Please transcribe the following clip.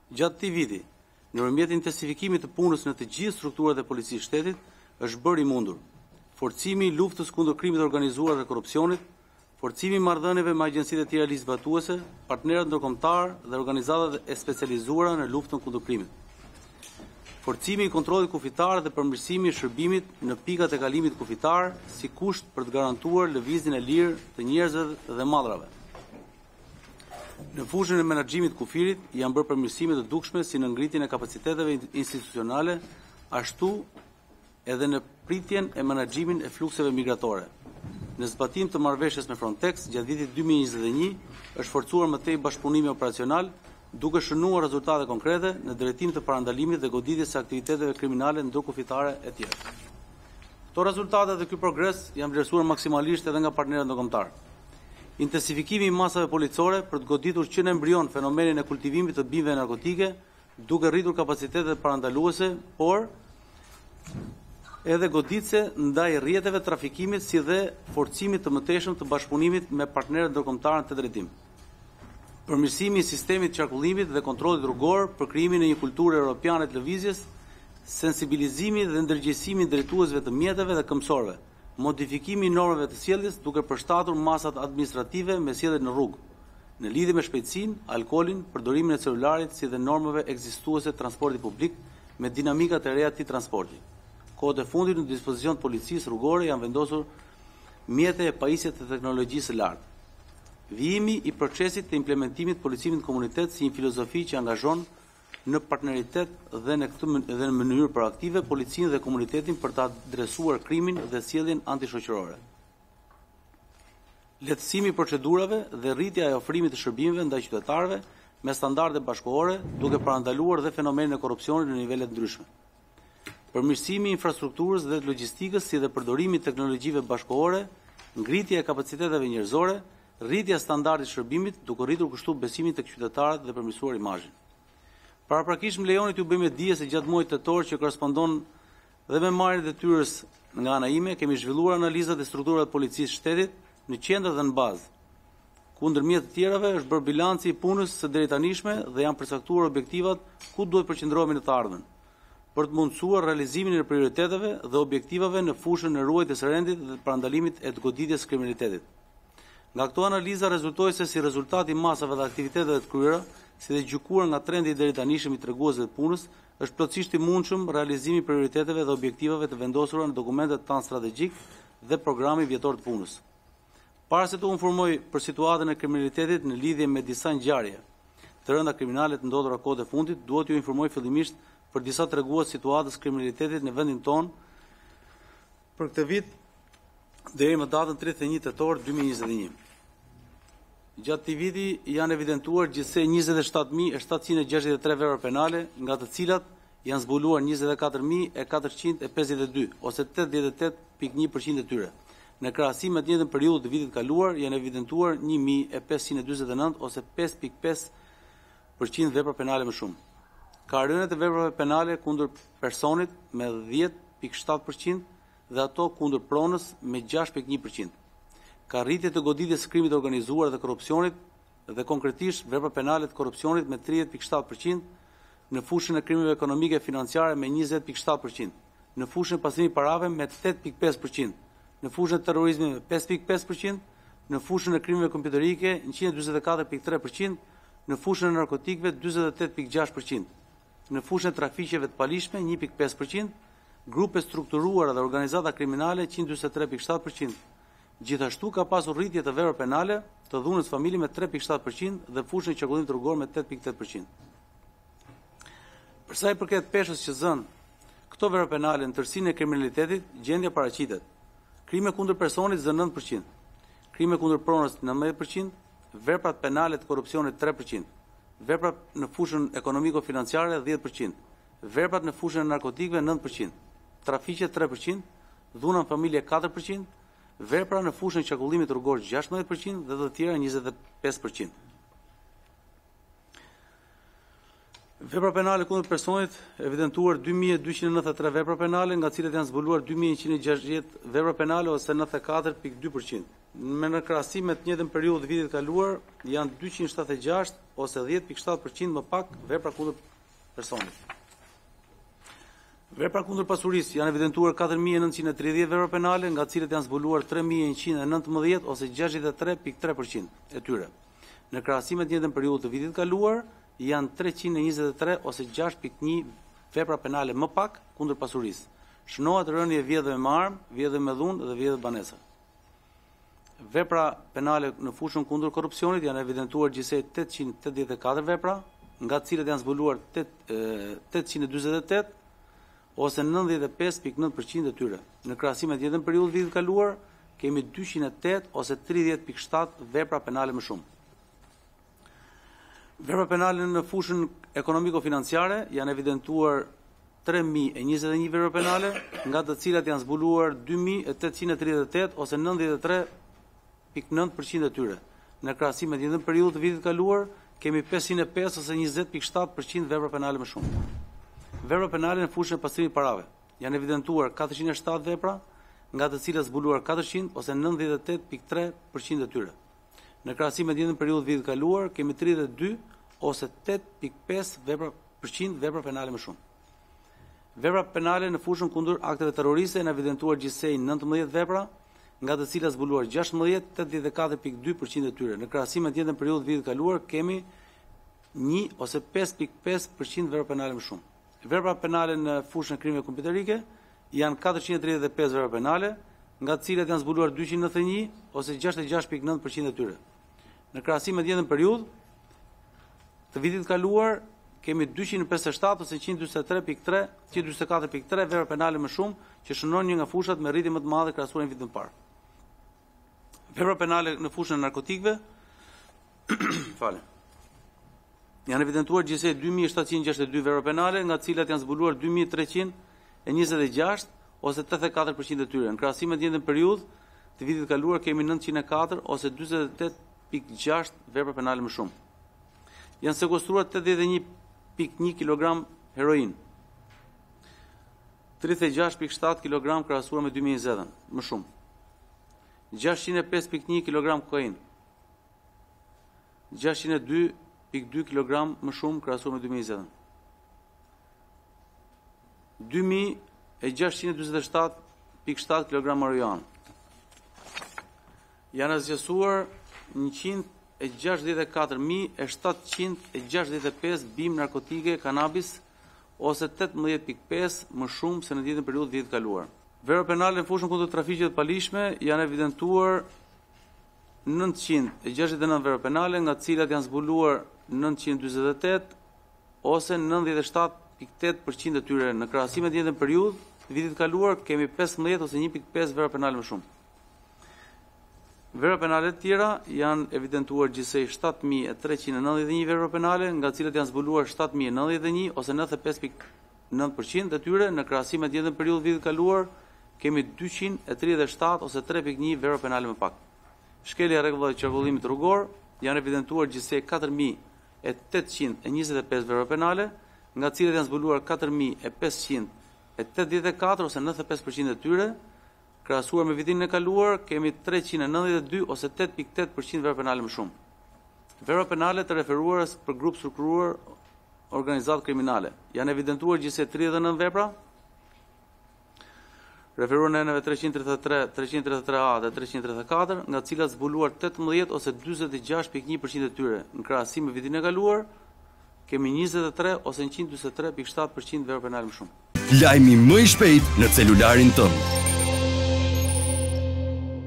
Gjatë këtij viti, nëpërmjet intensifikimit të punës në të gjithë strukturat e policisë së shtetit, është bërë i mundur forcimi i luftës kundër krimit të organizuar dhe korrupsionit, forcimi i marrëdhënieve me agjencitë e tjera lizbatuese, partnerët ndërkombëtar dhe organizatat e specializuara në luftën kundër krimit. Forcimi i kontrollit kufitar dhe përmirësimi i shërbimit në pikat e kalimit kufitar si kusht për të garantuar lëvizjen e lirë të njerëzve dhe madrave. Në fushën e menaxhimit kufirit janë bërë përmirësime të dukshme si në ngritjen e kapaciteteve institucionale, ashtu edhe në pritjen e menaxhimin e flukseve migratore. Në zbatim të marrëveshjes me Frontex, gjatë vitit 2021 është forcuar më tej bashkëpunimi operacional, duke shënuar rezultate konkrete në drejtim të parandalimit dhe goditjes së aktiviteteve kriminale ndërkufitare e tjera. Këto rezultate dhe ky progres janë vlerësuar maksimalisht edhe nga partnerët ndërkombëtar. Intensifikimi i masave policore për të goditur që në embrion fenomenin e kultivimit të bimëve narkotike, duke rritur kapacitetet parandaluese, por edhe goditse ndaj rrjeteve trafikimit si dhe forcimit të mëtejshëm të bashkëpunimit me partnerët ndërkombëtar të drejtim. Përmirësimi i sistemit të qarkullimit dhe kontrollit rrugor për krijimin e një kulture europiane të lëvizjes, sensibilizimi dhe ndërgjegjësimi i drejtuesve të mjeteve dhe këmbësorëve, modifikimi i normave të sjelljes duke përshtatur masat administrative me sjelljet në rrugë, në lidhje me shpejtësinë, alkoolin, përdorimin e celularit si dhe normave ekzistuese të transportit publik me dinamikat e reja të transportit. Kohët e fundit në dispozicion të policisë rrugore janë vendosur mjete e pajisjes të teknologjisë së lartë. Vijimi i procesit të implementimit të policimit në komunitet si një filozofi që angazhon në partneritet dhe në mënyrë proaktive policinë dhe komunitetin për ta adresuar krimin dhe sjelljen antishoqërore. Lehtësimi i procedurave dhe rritja e ofrimit të shërbimeve ndaj qytetarëve me standarde bashkëkohore, duke parandaluar dhe fenomenin e korrupsionit në nivele të ndryshme. Përmirësimi i infrastrukturës dhe logjistikës si dhe përdorimi i teknologjive bashkëkohore, ngritja e kapaciteteve njerëzore, rritja e standardit shërbimit, duke rritur kështu besimin tek qytetarët dhe përmirësuar imazhin. Paraprakisht më lejoni t'ju bëjmë dije se gjatë muajit tetor që korrespondon dhe me marrjen e detyrës nga ana ime, kemi zhvilluar analizat e strukturave të policisë së shtetit në qendër dhe në bazë. Ku ndërmjet të tjerave është bërë bilanci i punës së deritanishme dhe janë përcaktuar objektivat ku duhet përqendrohemi në të ardhmen, për të mundësuar realizimin e prioriteteve dhe objektivave në fushën e ruajtjes së rendit dhe parandalimit e të goditjes së kriminalitetit. Nga këto analiza rezultoi se si rezultati i masave dhe aktiviteteve të kryera, si dhe gjykuar nga trendi i deritanishëm i treguesve të punës, është plotësisht i mundshëm realizimi i prioriteteve dhe objektivave të vendosura në dokumentet tanë strategjik dhe programi vjetor të punës. Para se të informoj për situatën e kriminalitetit në lidhje me disa ngjarje të rënda kriminale të ndodhura kohët e fundit, duhet ju informoj fillimisht për disa tregues situatës kriminalitetit në vendin tonë për këtë vit deri më datën 31 tetor 2021. Gjatë këtij viti janë evidentuar gjithsej 27.763 vepra penale, nga të cilat janë zbuluar 24.452 ose 88.1% e tyre. Në krahasim me të njëjtën periudhë të vitit kaluar janë evidentuar 1.549 ose 5.5% vepra penale më shumë. Ka rënë të veprave penale kundër personit me 10.7% dhe ato kundër pronës me 6.1%. Ka rritje të goditjes së krimit të organizuar dhe korrupsionit dhe konkretisht vepra penale të korrupsionit me 30.7%, në fushën e krimeve ekonomike e financiare me 20.7%, në fushën e pastrimit parave me 8.5%, në fushën e terrorizmit me 5.5%, në fushën e krimeve kompjuterike 144.3%, në fushën e narkotikëve 48.6%, në fushën e trafiqeve të palishme 1.5%, grupe strukturuara dhe organizata kriminale 143.7%. Gjithashtu ka pasur rritje të veprave penale të dhunës familje me 3.7% dhe fushën e qarkullimit rrugor me 8.8%. Për sa i përket peshës që zën këto vepra penale në tërësinë e kriminalitetit, gjendja paraqitet: krime kundër personit zën 9%, krime kundër pronës 19%, veprat penale të korrupsionit 3%, veprat në fushën ekonomiko-financiare 10%, veprat në fushën e narkotikëve 9%, trafiqe 3%, dhuna në familje 4%, vepra në fushën e qarkullimit rrugor 16% dhe të tjera 25%. Vepra penale kundër personit, evidentuar 2293 vepra penale, nga cilat janë zbuluar 2160 vepra penale ose 94.2%. Në krahasim me të njëjtën periudhë vitit kaluar, janë 276 ose 10.7% më pak vepra kundër personit. Vepra kundër pasurisë janë evidentuar 4930 vepra penale, nga cilat janë zbuluar 3119 ose 63.3% e tyre. Në krahasim me të njëjtën periudhë të vitit kaluar, janë 323 ose 6.1 vepra penale më pak kundër pasurisë. Shënohet rënje vjedhje me armë, vjedhje me dhunë dhe vjedhje banesa. Vepra penale në fushën kundër korrupsionit janë evidentuar gjithsej 884 vepra, nga të cilat janë zbuluar 848 ose 95.9% e tyre. Në krahasim me të njëjtën periudhë vitit kaluar, kemi 208 ose 30.7 vepra penale më shumë. Vepra penale në fushën ekonomiko-financiare janë evidentuar 3021 vepra penale, nga të cilat janë zbuluar 2838 ose 93.9% e tyre. Në krahasim me të njëjtën periudhë të vitit kaluar, kemi 505 ose 20.7% vepra penale më shumë. Vepra penale në fushën e pastrimit parave janë evidentuar 407 vepra, nga të cilat zbuluar 400 ose 98.3% e tyre. Në krahasim me të njëjtën periudhë vitit kaluar, kemi 32 ose 8.5% vepra penale më shumë. Vepra penale në fushën kundër akteve terroriste janë evidentuar gjithsej 19 vepra, nga të cilat zbuluar 16, 84.2% e tyre. Në krahasim me të njëjtën periudhë vitit kaluar, kemi 1 ose 5.5% vepra penale më shumë. Vepra penale në fushën e krimeve kompjuterike janë 435 vepra penale, nga të cilat janë zbuluar 291 ose 66.9% e tyre. Në krahasim me të njëjtën periudhë të vitit kaluar, kemi 257 ose 144.3 vepra penale më shumë, që shënon një nga fushat me rritje më të madhe krahasuar me vitin e parë. Vepra penale në fushën e narkotikëve, janë evidentuar gjithsej 2762 vepra penale, nga të cilat janë zbuluar 2326 ose 84% e tyre. Në krahasim me të njëjtën periudhë të vitit kaluar, kemi 904 ose 48.6 vepra penale më shumë. Janë sekuestruar 81.1 kg heroin, 36.7 kg krahasuar me 2020 më shumë, 605.1 kg kokain, 602.2 kg më shumë krahasuar me 2020, 2647.7 kg marijuanë. Janë zgjesuar 164.765 bimë narkotike kanabis ose 18.5 më shumë se në të njëjtën periudhë vitit kaluar. Vepra penale në fushën kundër trafikut të palishme janë evidentuar 969 vepra penale, nga të cilat janë zbuluar 948 ose 97.8% e tyre. Në krahasim me të njëjtën periudhë të vitit kaluar, kemi 15 ose 1.5 vepra penale më shumë. Vepra penale të tjera janë evidentuar gjithsej 7391 vepra penale, nga të cilat janë zbuluar 7091 ose 95.9% e tyre. Në krahasim me të njëjtën periudhë vitit kaluar, kemi 237 ose 3.1 vepra penale më pak. Shkelja e rregullave të qarkullimit rrugor janë evidentuar gjithsej 4825 vepra penale, nga të cilat janë zbuluar 4584 ose 95% e tyre. Krahasuar me vitin e kaluar, kemi 392 ose 8.8% vepra penale më shumë. Vepra penale të referuara për grup strukturuar organizatë kriminale janë evidentuar gjithsej 39 vepra, referuar në eneve 333, 333A dhe 334, nga të cilat zbuluar 18 ose 46.1% e tyre. Në krahasim me vitin e kaluar, kemi 23 ose 143.7% vepra penale më shumë. Lajmi më i shpejt në celularin tënd.